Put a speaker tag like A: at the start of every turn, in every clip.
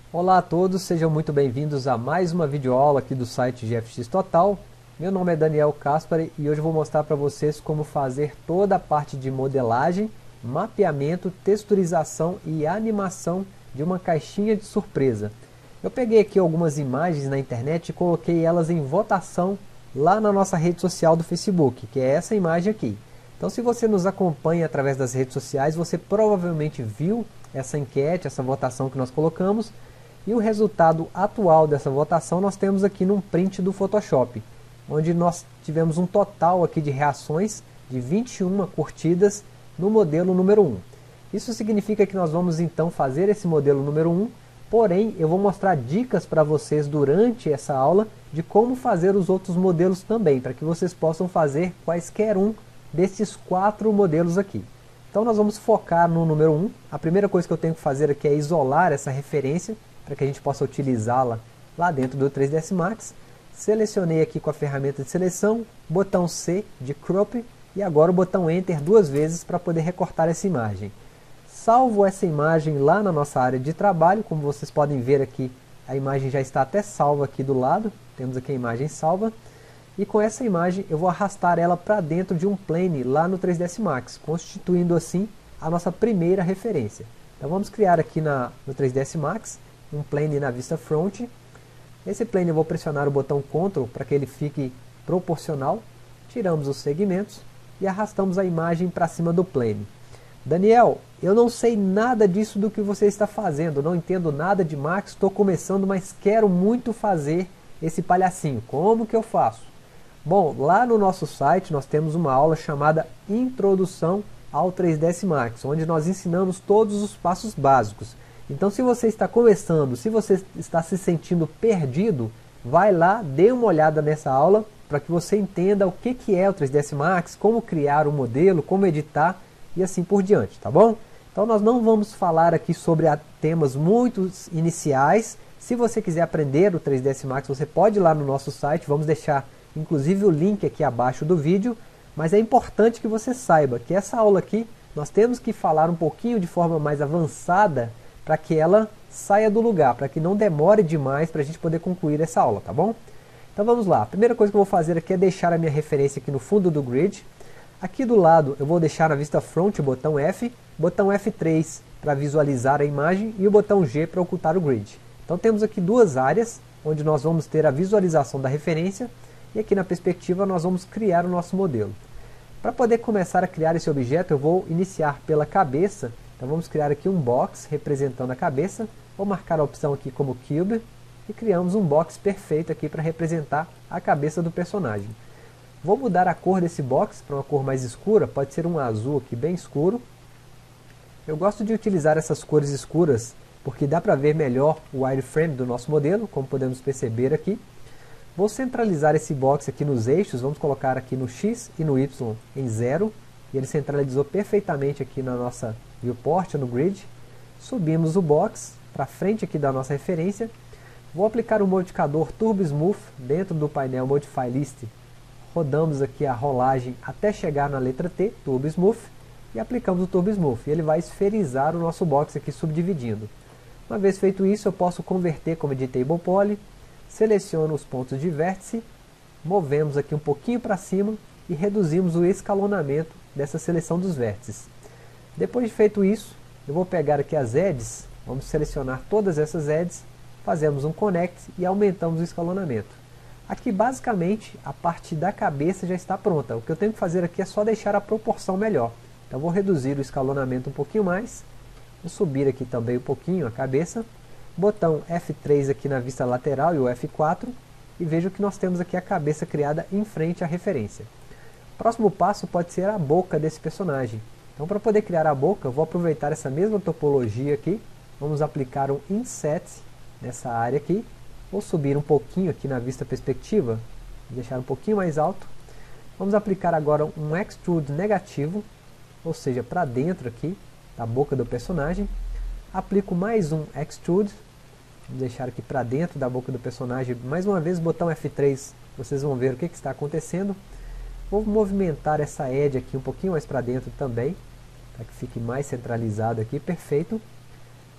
A: Olá a todos, sejam muito bem-vindos a mais uma videoaula aqui do site GFX Total. Meu nome é Daniel Caspari e hoje eu vou mostrar para vocês como fazer toda a parte de modelagem, mapeamento, texturização e animação de uma caixinha de surpresa. Eu peguei aqui algumas imagens na internet e coloquei elas em votação lá na nossa rede social do Facebook, que é essa imagem aqui. Então, se você nos acompanha através das redes sociais, você provavelmente viu essa enquete, essa votação que nós colocamos, e o resultado atual dessa votação nós temos aqui num print do Photoshop, onde nós tivemos um total aqui de reações de 21 curtidas no modelo número 1. Isso significa que nós vamos então fazer esse modelo número 1, porém eu vou mostrar dicas para vocês durante essa aula de como fazer os outros modelos também, para que vocês possam fazer quaisquer um desses 4 modelos aqui. Então nós vamos focar no número 1. A primeira coisa que eu tenho que fazer aqui é isolar essa referência, para que a gente possa utilizá-la lá dentro do 3ds Max. Selecionei aqui com a ferramenta de seleção, botão C de Crop, e agora o botão Enter 2 vezes para poder recortar essa imagem. Salvo essa imagem lá na nossa área de trabalho, como vocês podem ver aqui, a imagem já está até salva aqui do lado, temos aqui a imagem salva. E com essa imagem eu vou arrastar ela para dentro de um plane lá no 3ds Max, constituindo assim a nossa primeira referência. Então vamos criar aqui no 3ds Max um plane na vista front. Esse plane eu vou pressionar o botão Ctrl para que ele fique proporcional. Tiramos os segmentos e arrastamos a imagem para cima do plane. Daniel, eu não sei nada disso do que você está fazendo, não entendo nada de Max, estou começando, mas quero muito fazer esse palhacinho. Como que eu faço? Bom, lá no nosso site nós temos uma aula chamada Introdução ao 3ds Max, onde nós ensinamos todos os passos básicos. Então, se você está começando, se você está se sentindo perdido, vai lá, dê uma olhada nessa aula para que você entenda o que é o 3ds Max, como criar um modelo, como editar e assim por diante, tá bom? Então nós não vamos falar aqui sobre temas muito iniciais. Se você quiser aprender o 3ds Max, você pode ir lá no nosso site, vamos deixar inclusive o link aqui abaixo do vídeo, mas é importante que você saiba que essa aula aqui, nós temos que falar um pouquinho de forma mais avançada, para que ela saia do lugar, para que não demore demais para a gente poder concluir essa aula, tá bom? Então vamos lá, a primeira coisa que eu vou fazer aqui é deixar a minha referência aqui no fundo do grid. Aqui do lado eu vou deixar na vista front o botão F3 para visualizar a imagem e o botão G para ocultar o grid. Então temos aqui duas áreas, onde nós vamos ter a visualização da referência, e aqui na perspectiva nós vamos criar o nosso modelo. Para poder começar a criar esse objeto, eu vou iniciar pela cabeça. Então vamos criar aqui um box representando a cabeça. Vou marcar a opção aqui como Cube. E criamos um box perfeito aqui para representar a cabeça do personagem. Vou mudar a cor desse box para uma cor mais escura. Pode ser um azul aqui bem escuro. Eu gosto de utilizar essas cores escuras porque dá para ver melhor o wireframe do nosso modelo, como podemos perceber aqui. Vou centralizar esse box aqui nos eixos, vamos colocar aqui no X e no Y em 0. E ele centralizou perfeitamente aqui na nossa viewport, no grid. Subimos o box para frente aqui da nossa referência. Vou aplicar o modificador Turbo Smooth dentro do painel Modify List. Rodamos aqui a rolagem até chegar na letra T, Turbo Smooth. E aplicamos o Turbo Smooth. E ele vai esferizar o nosso box aqui subdividindo. Uma vez feito isso, eu posso converter como Editable Poly. Seleciono os pontos de vértice, movemos aqui um pouquinho para cima e reduzimos o escalonamento dessa seleção dos vértices. Depois de feito isso, eu vou pegar aqui as edges, vamos selecionar todas essas edges, fazemos um connect e aumentamos o escalonamento. Aqui basicamente a parte da cabeça já está pronta, o que eu tenho que fazer aqui é só deixar a proporção melhor. Então vou reduzir o escalonamento um pouquinho mais, vou subir aqui também um pouquinho a cabeça, botão F3 aqui na vista lateral e o F4, e vejo que nós temos aqui a cabeça criada em frente à referência. O próximo passo pode ser a boca desse personagem. Então para poder criar a boca, eu vou aproveitar essa mesma topologia aqui, vamos aplicar um Inset nessa área aqui, vou subir um pouquinho aqui na vista perspectiva, deixar um pouquinho mais alto, vamos aplicar agora um Extrude negativo, ou seja, para dentro aqui da boca do personagem, aplico mais um Extrude, vamos deixar aqui para dentro da boca do personagem, mais uma vez botão F3, vocês vão ver o que está acontecendo. Vou movimentar essa edge aqui um pouquinho mais para dentro também, para que fique mais centralizado aqui, perfeito.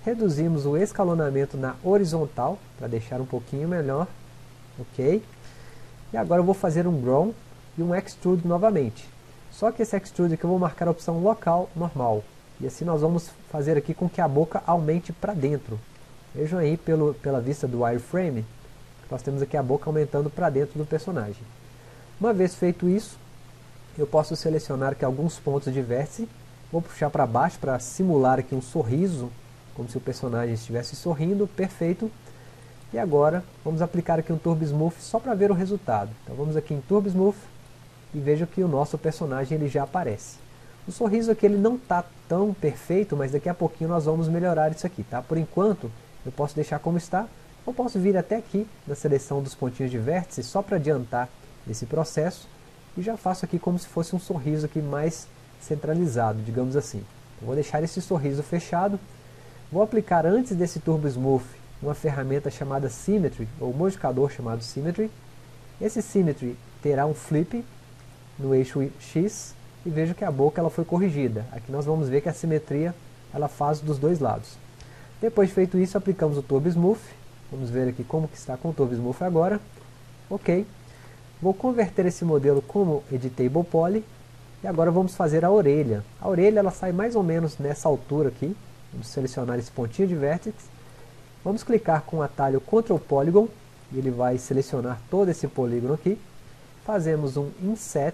A: reduzimos o escalonamento na horizontal, para deixar um pouquinho melhor, ok? E agora eu vou fazer um Grow e um Extrude novamente. Só que esse Extrude aqui eu vou marcar a opção local normal. E assim nós vamos fazer aqui com que a boca aumente para dentro. Vejam aí pela vista do wireframe, nós temos aqui a boca aumentando para dentro do personagem. Uma vez feito isso, eu posso selecionar aqui alguns pontos de vértice, vou puxar para baixo para simular aqui um sorriso, como se o personagem estivesse sorrindo, perfeito. E agora vamos aplicar aqui um Turbo Smooth só para ver o resultado. Então vamos aqui em Turbo Smooth e veja que o nosso personagem ele já aparece. O sorriso aqui ele não está tão perfeito, mas daqui a pouquinho nós vamos melhorar isso aqui, tá? Por enquanto eu posso deixar como está, ou posso vir até aqui na seleção dos pontinhos de vértice só para adiantar esse processo e já faço aqui como se fosse um sorriso aqui mais centralizado, digamos assim. Eu vou deixar esse sorriso fechado, vou aplicar antes desse Turbo Smooth uma ferramenta chamada Symmetry, ou modificador chamado Symmetry. Esse Symmetry terá um flip no eixo X e vejo que a boca ela foi corrigida. Aqui nós vamos ver que a simetria ela faz dos dois lados. Depois de feito isso, aplicamos o Turbo Smooth. Vamos ver aqui como que está com o Turbo Smooth agora. Ok. Vou converter esse modelo como Editable Poly. E agora vamos fazer a orelha. A orelha ela sai mais ou menos nessa altura aqui. Vamos selecionar esse pontinho de vértex. Vamos clicar com o atalho Ctrl Polygon, e ele vai selecionar todo esse polígono aqui. Fazemos um Inset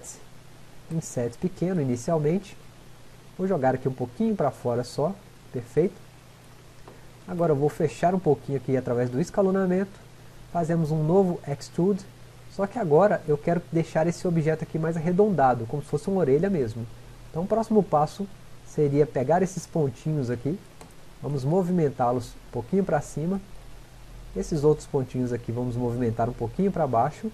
A: pequeno inicialmente. Vou jogar aqui um pouquinho para fora só, perfeito. Agora eu vou fechar um pouquinho aqui através do escalonamento. Fazemos um novo Extrude, só que agora eu quero deixar esse objeto aqui mais arredondado, como se fosse uma orelha mesmo. Então o próximo passo seria pegar esses pontinhos aqui. Vamos movimentá-los um pouquinho para cima. Esses outros pontinhos aqui vamos movimentar um pouquinho para baixo.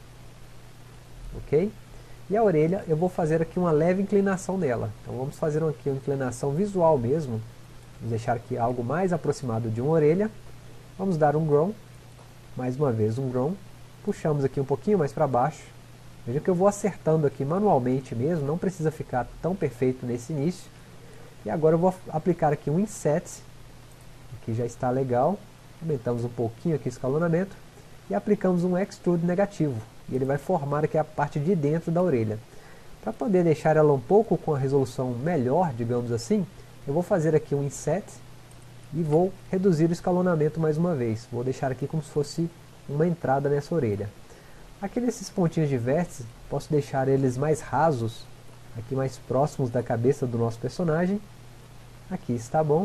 A: Ok? E a orelha eu vou fazer aqui uma leve inclinação nela. Então vamos fazer aqui uma inclinação visual mesmo. Vamos deixar aqui algo mais aproximado de uma orelha. Vamos dar um Grow. Mais uma vez um Grow. Puxamos aqui um pouquinho mais para baixo. Veja que eu vou acertando aqui manualmente mesmo. Não precisa ficar tão perfeito nesse início. E agora eu vou aplicar aqui um Inset. Aqui já está legal, aumentamos um pouquinho aqui o escalonamento e aplicamos um Extrude negativo, e ele vai formar aqui a parte de dentro da orelha. Para poder deixar ela um pouco com a resolução melhor, digamos assim, eu vou fazer aqui um Inset e vou reduzir o escalonamento mais uma vez. Vou deixar aqui como se fosse uma entrada nessa orelha. Aqui nesses pontinhos de vértice, posso deixar eles mais rasos, aqui mais próximos da cabeça do nosso personagem. Aqui está bom.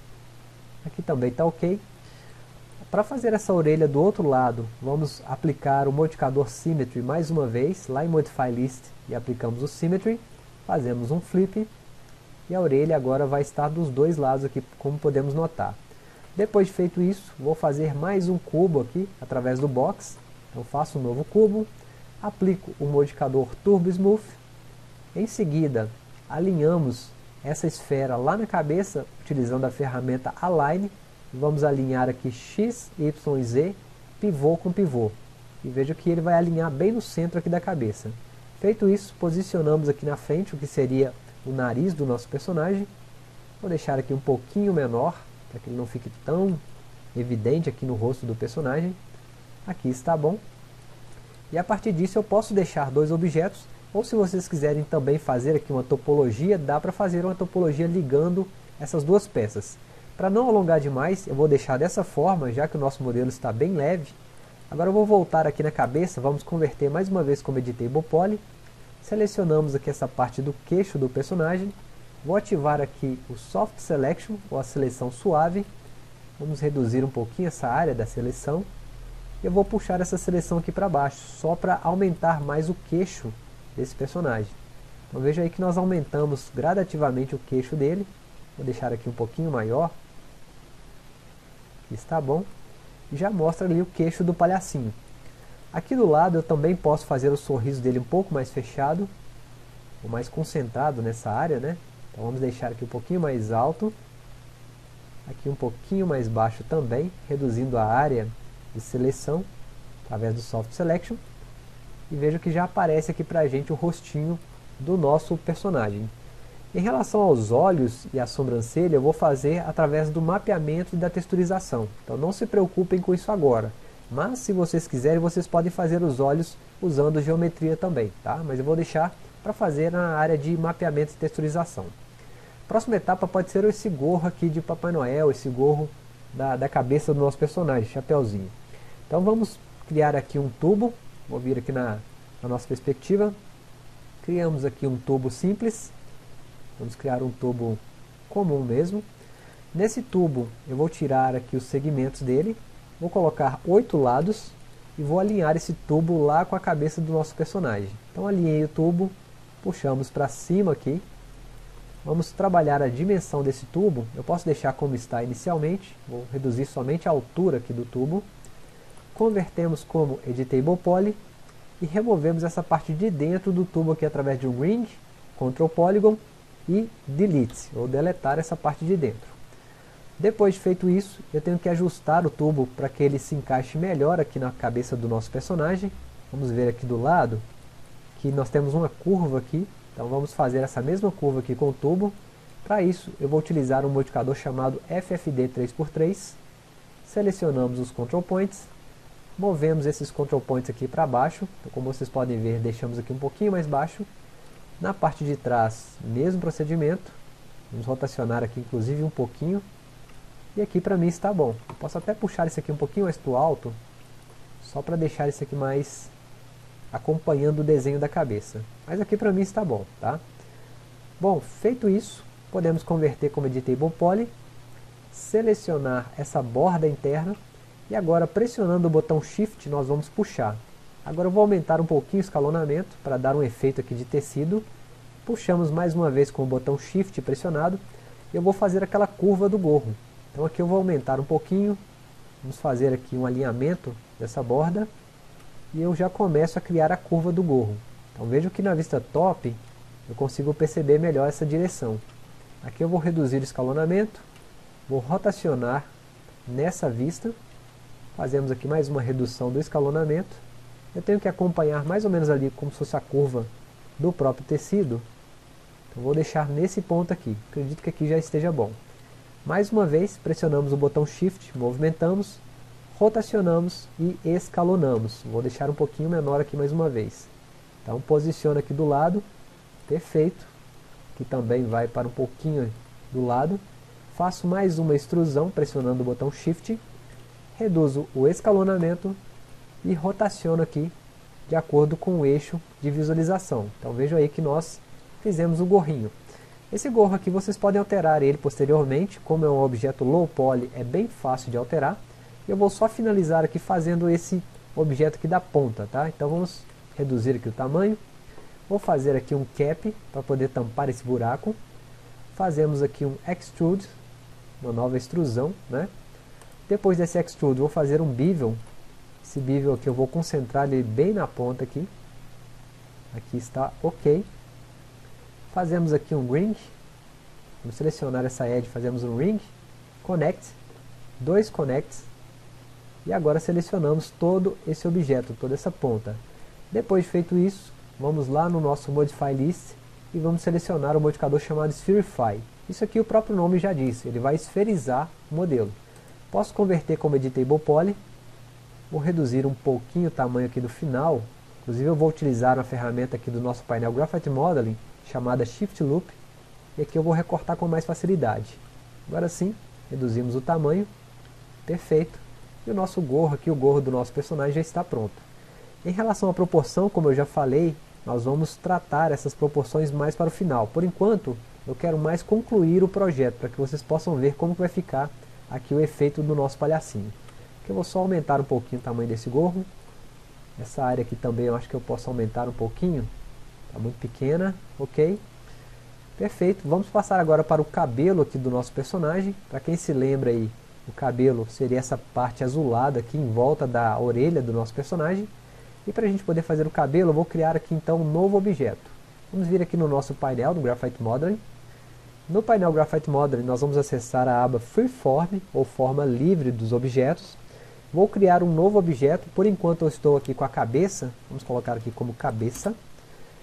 A: Aqui também está ok. Para fazer essa orelha do outro lado, vamos aplicar o modificador Symmetry mais uma vez, lá em Modify List, e aplicamos o Symmetry, fazemos um flip, e a orelha agora vai estar dos dois lados aqui, como podemos notar. Depois de feito isso, vou fazer mais um cubo aqui, através do Box. Então faço um novo cubo, aplico o modificador Turbo Smooth, em seguida alinhamos essa esfera lá na cabeça, utilizando a ferramenta Align, e vamos alinhar aqui X, Y e Z, pivô com pivô. E veja que ele vai alinhar bem no centro aqui da cabeça. Feito isso, posicionamos aqui na frente o que seria o nariz do nosso personagem. Vou deixar aqui um pouquinho menor, para que ele não fique tão evidente aqui no rosto do personagem. Aqui está bom. E a partir disso eu posso deixar dois objetos, ou se vocês quiserem também fazer aqui uma topologia, dá para fazer uma topologia ligando essas duas peças. Para não alongar demais, eu vou deixar dessa forma, já que o nosso modelo está bem leve. Agora eu vou voltar aqui na cabeça, vamos converter mais uma vez como Editable Poly. Selecionamos aqui essa parte do queixo do personagem. Vou ativar aqui o Soft Selection, ou a seleção suave. Vamos reduzir um pouquinho essa área da seleção. E eu vou puxar essa seleção aqui para baixo, só para aumentar mais o queixo desse personagem. Então veja aí que nós aumentamos gradativamente o queixo dele. Vou deixar aqui um pouquinho maior. Aqui está bom. E já mostra ali o queixo do palhacinho. Aqui do lado eu também posso fazer o sorriso dele um pouco mais fechado, ou mais concentrado nessa área, né? Então vamos deixar aqui um pouquinho mais alto. Aqui um pouquinho mais baixo também, reduzindo a área de seleção através do Soft Selection. E veja que já aparece aqui pra gente o rostinho do nosso personagem. Em relação aos olhos e a sobrancelha, eu vou fazer através do mapeamento e da texturização. Então não se preocupem com isso agora. Mas se vocês quiserem, vocês podem fazer os olhos usando geometria também, tá? Mas eu vou deixar para fazer na área de mapeamento e texturização. Próxima etapa pode ser esse gorro aqui de Papai Noel, esse gorro da cabeça do nosso personagem, chapeuzinho. Então vamos criar aqui um tubo, vou vir aqui na nossa perspectiva, criamos aqui um tubo simples, vamos criar um tubo comum mesmo. Nesse tubo eu vou tirar aqui os segmentos dele, vou colocar 8 lados e vou alinhar esse tubo lá com a cabeça do nosso personagem. Então alinhei o tubo, puxamos para cima aqui. Vamos trabalhar a dimensão desse tubo, eu posso deixar como está inicialmente, vou reduzir somente a altura aqui do tubo. Convertemos como Editable Poly e removemos essa parte de dentro do tubo aqui através de um Ring, Ctrl Polygon e Delete, ou deletar essa parte de dentro. Depois de feito isso, eu tenho que ajustar o tubo para que ele se encaixe melhor aqui na cabeça do nosso personagem. Vamos ver aqui do lado que nós temos uma curva aqui. Então vamos fazer essa mesma curva aqui com o tubo. Para isso eu vou utilizar um modificador chamado FFD 3x3. Selecionamos os Control Points. Movemos esses Control Points aqui para baixo. Então, como vocês podem ver, deixamos aqui um pouquinho mais baixo. Na parte de trás, mesmo procedimento. Vamos rotacionar aqui inclusive um pouquinho. E aqui para mim está bom. Eu posso até puxar isso aqui um pouquinho mais para o alto. Só para deixar isso aqui mais acompanhando o desenho da cabeça. Mas aqui para mim está bom, tá? Bom, feito isso, podemos converter como Editable Poly, selecionar essa borda interna e agora pressionando o botão Shift nós vamos puxar. Agora eu vou aumentar um pouquinho o escalonamento para dar um efeito aqui de tecido. Puxamos mais uma vez com o botão Shift pressionado e eu vou fazer aquela curva do gorro. Então aqui eu vou aumentar um pouquinho, vamos fazer aqui um alinhamento dessa borda. E eu já começo a criar a curva do gorro. Então vejo que na vista top eu consigo perceber melhor essa direção. Aqui eu vou reduzir o escalonamento, vou rotacionar nessa vista. Fazemos aqui mais uma redução do escalonamento. Eu tenho que acompanhar mais ou menos ali como se fosse a curva do próprio tecido. Então vou deixar nesse ponto aqui. Acredito que aqui já esteja bom. Mais uma vez pressionamos o botão Shift, movimentamos. Rotacionamos e escalonamos. Vou deixar um pouquinho menor aqui mais uma vez. Então posiciona aqui do lado. Perfeito. Aqui também vai para um pouquinho do lado. Faço mais uma extrusão pressionando o botão Shift. Reduzo o escalonamento e rotaciono aqui de acordo com o eixo de visualização. Então veja aí que nós fizemos o gorrinho. Esse gorro aqui vocês podem alterar ele posteriormente. Como é um objeto low poly, é bem fácil de alterar. Eu vou só finalizar aqui fazendo esse objeto aqui da ponta, tá? Então vamos reduzir aqui o tamanho. Vou fazer aqui um cap para poder tampar esse buraco. Fazemos aqui um extrude, uma nova extrusão, né? Depois desse extrude vou fazer um bevel. Esse bevel aqui eu vou concentrar ele bem na ponta aqui. Aqui está ok. Fazemos aqui um ring. Vamos selecionar essa edge, fazemos um ring. Connect. 2 connects. E agora selecionamos todo esse objeto, toda essa ponta. Depois de feito isso, vamos lá no nosso Modify List e vamos selecionar o modificador chamado Spherify. Isso aqui o próprio nome já disse, ele vai esferizar o modelo. Posso converter como Editable Poly. Vou reduzir um pouquinho o tamanho aqui do final. Inclusive eu vou utilizar uma ferramenta aqui do nosso painel Graphite Modeling, chamada Shift Loop. E aqui eu vou recortar com mais facilidade. Agora sim, reduzimos o tamanho. Perfeito. E o nosso gorro aqui, o gorro do nosso personagem já está pronto. Em relação à proporção, como eu já falei, nós vamos tratar essas proporções mais para o final. Por enquanto, eu quero mais concluir o projeto, para que vocês possam ver como vai ficar aqui o efeito do nosso palhacinho. Aqui eu vou só aumentar um pouquinho o tamanho desse gorro. Essa área aqui também eu acho que eu posso aumentar um pouquinho. Está muito pequena, ok. Perfeito, vamos passar agora para o cabelo aqui do nosso personagem. Para quem se lembra aí, o cabelo seria essa parte azulada aqui em volta da orelha do nosso personagem. E para a gente poder fazer o cabelo, eu vou criar aqui então um novo objeto. Vamos vir aqui no nosso painel, no Graphite Modeling. No painel Graphite Modeling nós vamos acessar a aba Freeform, ou forma livre dos objetos. Vou criar um novo objeto, por enquanto eu estou aqui com a cabeça, vamos colocar aqui como cabeça.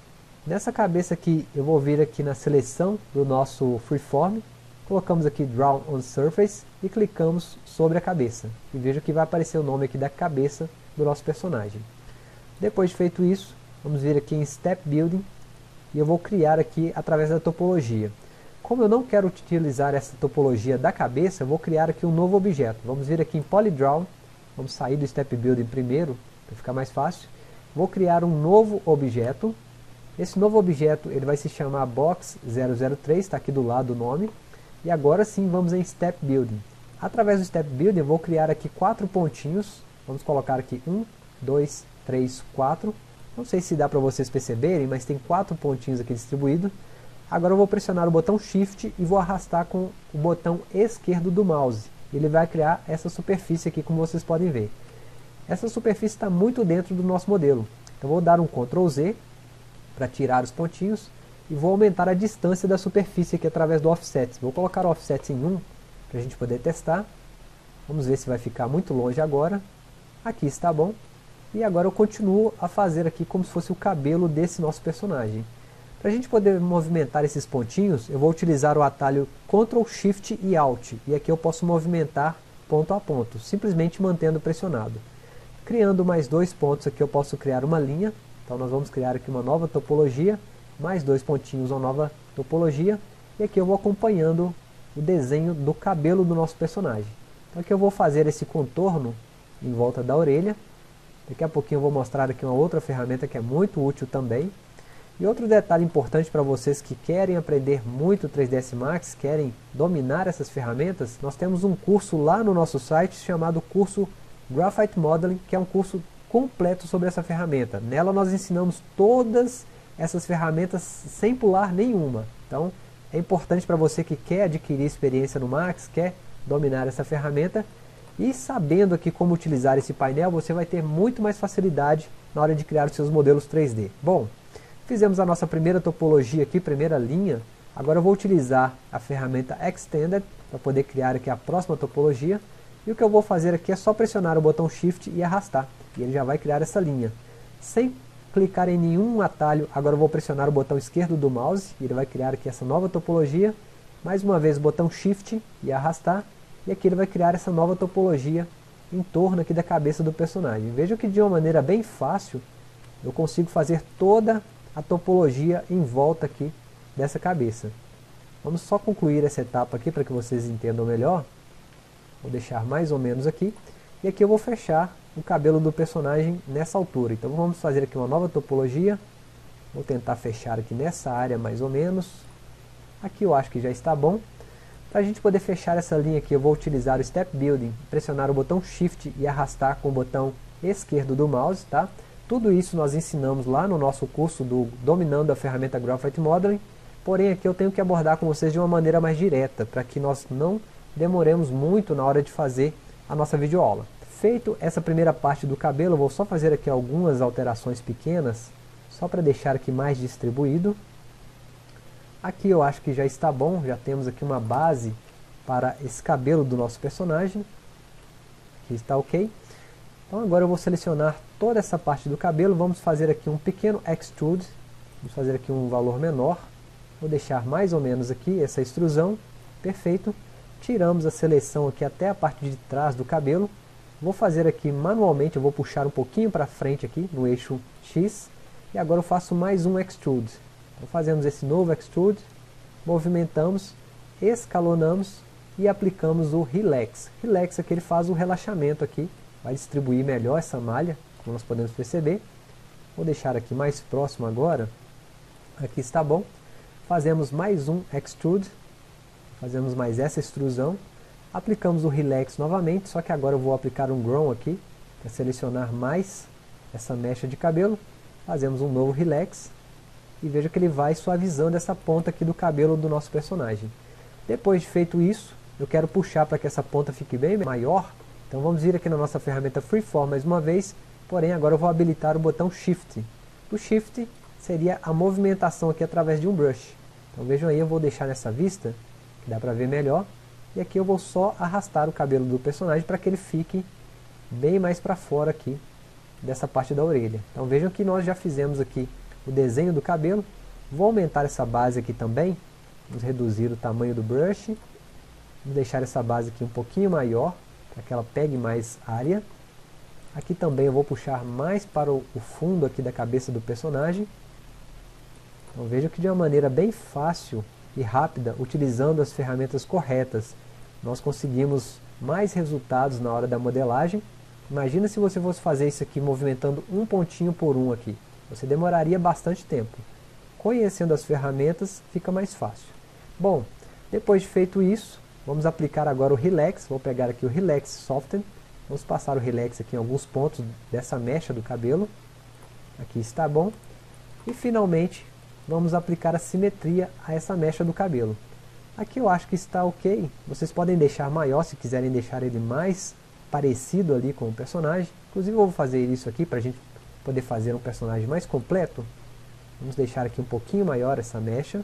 A: Nessa cabeça aqui, eu vou vir aqui na seleção do nosso Freeform, colocamos aqui Draw on Surface e clicamos sobre a cabeça. E veja que vai aparecer o nome aqui da cabeça do nosso personagem. Depois de feito isso, vamos vir aqui em Step Building e eu vou criar aqui através da topologia. Como eu não quero utilizar essa topologia da cabeça, eu vou criar aqui um novo objeto. Vamos vir aqui em Polydraw, vamos sair do Step Building primeiro, para ficar mais fácil. Vou criar um novo objeto. Esse novo objeto ele vai se chamar Box003, está aqui do lado o nome. E agora sim vamos em Step Building. Através do Step Building eu vou criar aqui 4 pontinhos. Vamos colocar aqui 1, 2, 3, 4. Não sei se dá para vocês perceberem, mas tem 4 pontinhos aqui distribuídos. Agora eu vou pressionar o botão Shift e vou arrastar com o botão esquerdo do mouse. Ele vai criar essa superfície aqui, como vocês podem ver. Essa superfície está muito dentro do nosso modelo. Então vou dar um Ctrl Z para tirar os pontinhos e vou aumentar a distância da superfície aqui através do Offset. Vou colocar o Offset em 1 para a gente poder testar. Vamos ver se vai ficar muito longe agora. Aqui está bom. E agora eu continuo a fazer aqui como se fosse o cabelo desse nosso personagem. Para a gente poder movimentar esses pontinhos, eu vou utilizar o atalho Ctrl, Shift e Alt. E aqui eu posso movimentar ponto a ponto, simplesmente mantendo pressionado. Criando mais 2 pontos aqui eu posso criar uma linha. Então nós vamos criar aqui uma nova topologia, mais 2 pontinhos, uma nova topologia. E aqui eu vou acompanhando o desenho do cabelo do nosso personagem. Então aqui eu vou fazer esse contorno em volta da orelha. Daqui a pouquinho eu vou mostrar aqui uma outra ferramenta que é muito útil também. E outro detalhe importante para vocês que querem aprender muito 3ds Max, querem dominar essas ferramentas, nós temos um curso lá no nosso site chamado curso Graphite Modeling, que é um curso completo sobre essa ferramenta. Nela nós ensinamos todas essas ferramentas sem pular nenhuma. Então é importante para você que quer adquirir experiência no Max, quer dominar essa ferramenta, e sabendo aqui como utilizar esse painel, você vai ter muito mais facilidade na hora de criar os seus modelos 3D. Bom, fizemos a nossa primeira topologia aqui, primeira linha. Agora eu vou utilizar a ferramenta Extended para poder criar aqui a próxima topologia. E o que eu vou fazer aqui é só pressionar o botão Shift e arrastar. E ele já vai criar essa linha. Sem clicar em nenhum atalho, agora eu vou pressionar o botão esquerdo do mouse. E ele vai criar aqui essa nova topologia. Mais uma vez o botão Shift e arrastar. E aqui ele vai criar essa nova topologia em torno aqui da cabeça do personagem. Veja que de uma maneira bem fácil eu consigo fazer toda a topologia em volta aqui dessa cabeça. Vamos só concluir essa etapa aqui para que vocês entendam melhor. Vou deixar mais ou menos aqui. E aqui eu vou fechar o cabelo do personagem nessa altura. Então vamos fazer aqui uma nova topologia. Vou tentar fechar aqui nessa área mais ou menos. Aqui eu acho que já está bom. Para a gente poder fechar essa linha aqui, eu vou utilizar o Step Building, pressionar o botão Shift e arrastar com o botão esquerdo do mouse, tá? Tudo isso nós ensinamos lá no nosso curso do Dominando a Ferramenta Graphite Modeling, porém aqui eu tenho que abordar com vocês de uma maneira mais direta, para que nós não demoremos muito na hora de fazer a nossa videoaula. Feito essa primeira parte do cabelo, eu vou só fazer aqui algumas alterações pequenas, só para deixar aqui mais distribuído. Aqui eu acho que já está bom, já temos aqui uma base para esse cabelo do nosso personagem. Aqui está ok. Então agora eu vou selecionar toda essa parte do cabelo, vamos fazer aqui um pequeno Extrude, vamos fazer aqui um valor menor. Vou deixar mais ou menos aqui essa extrusão, perfeito. Tiramos a seleção aqui até a parte de trás do cabelo. Vou fazer aqui manualmente, eu vou puxar um pouquinho para frente aqui no eixo X. E agora eu faço mais um Extrude. Então fazemos esse novo Extrude, movimentamos, escalonamos e aplicamos o Relax. Relax aqui ele faz o relaxamento aqui, vai distribuir melhor essa malha, como nós podemos perceber. Vou deixar aqui mais próximo agora, aqui está bom. Fazemos mais um Extrude, fazemos mais essa extrusão, aplicamos o Relax novamente, só que agora eu vou aplicar um Grow aqui, para selecionar mais essa mecha de cabelo. Fazemos um novo Relax. E veja que ele vai suavizando essa ponta aqui do cabelo do nosso personagem. Depois de feito isso, eu quero puxar para que essa ponta fique bem maior. Então vamos vir aqui na nossa ferramenta Freeform mais uma vez. Porém agora eu vou habilitar o botão Shift. O Shift seria a movimentação aqui através de um brush. Então vejam aí, eu vou deixar nessa vista, que dá para ver melhor. E aqui eu vou só arrastar o cabelo do personagem para que ele fique bem mais para fora aqui dessa parte da orelha. Então vejam que nós já fizemos aqui o desenho do cabelo. Vou aumentar essa base aqui também, vamos reduzir o tamanho do brush, vamos deixar essa base aqui um pouquinho maior, para que ela pegue mais área. Aqui também eu vou puxar mais para o fundo aqui da cabeça do personagem. Então veja que de uma maneira bem fácil e rápida, utilizando as ferramentas corretas, nós conseguimos mais resultados na hora da modelagem. Imagina se você fosse fazer isso aqui movimentando um pontinho por um aqui. Você demoraria bastante tempo. Conhecendo as ferramentas, fica mais fácil. Bom, depois de feito isso, vamos aplicar agora o Relax. Vou pegar aqui o Relax Soften. Vamos passar o Relax aqui em alguns pontos dessa mecha do cabelo. Aqui está bom. E finalmente, vamos aplicar a simetria a essa mecha do cabelo. Aqui eu acho que está ok. Vocês podem deixar maior se quiserem deixar ele mais parecido ali com o personagem. Inclusive eu vou fazer isso aqui para a gente poder fazer um personagem mais completo. Vamos deixar aqui um pouquinho maior essa mecha.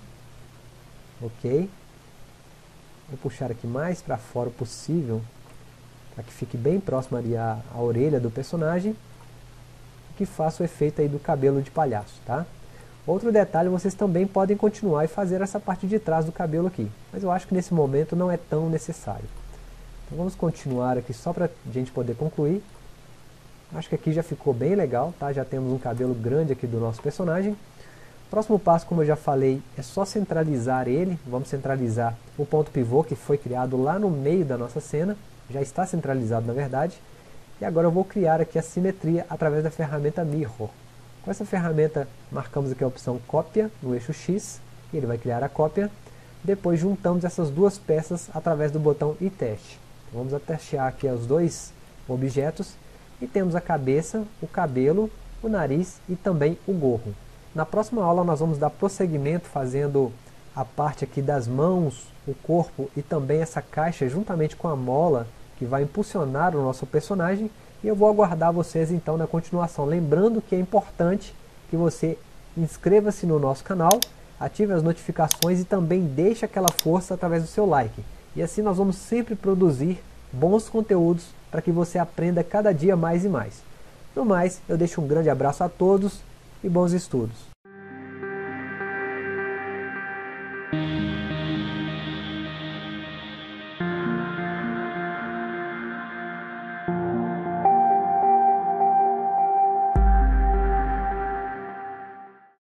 A: Ok. Vou puxar aqui mais para fora o possível, para que fique bem próximo ali à orelha do personagem. E que faça o efeito aí do cabelo de palhaço, tá? Outro detalhe, vocês também podem continuar e fazer essa parte de trás do cabelo aqui. Mas eu acho que nesse momento não é tão necessário. Então vamos continuar aqui só para a gente poder concluir. Acho que aqui já ficou bem legal, tá? Já temos um cabelo grande aqui do nosso personagem. Próximo passo, como eu já falei, é só centralizar ele. Vamos centralizar o ponto pivô que foi criado lá no meio da nossa cena. Já está centralizado na verdade. E agora eu vou criar aqui a simetria através da ferramenta Mirror. Com essa ferramenta marcamos aqui a opção cópia no eixo X. E ele vai criar a cópia. Depois juntamos essas duas peças através do botão e teste. Então, vamos atestear aqui os dois objetos. E temos a cabeça, o cabelo, o nariz e também o gorro. Na próxima aula nós vamos dar prosseguimento fazendo a parte aqui das mãos, o corpo e também essa caixa juntamente com a mola que vai impulsionar o nosso personagem. E eu vou aguardar vocês então na continuação. Lembrando que é importante que você inscreva-se no nosso canal, ative as notificações e também deixe aquela força através do seu like. E assim nós vamos sempre produzir bons conteúdos para que você aprenda cada dia mais e mais. No mais, eu deixo um grande abraço a todos e bons estudos.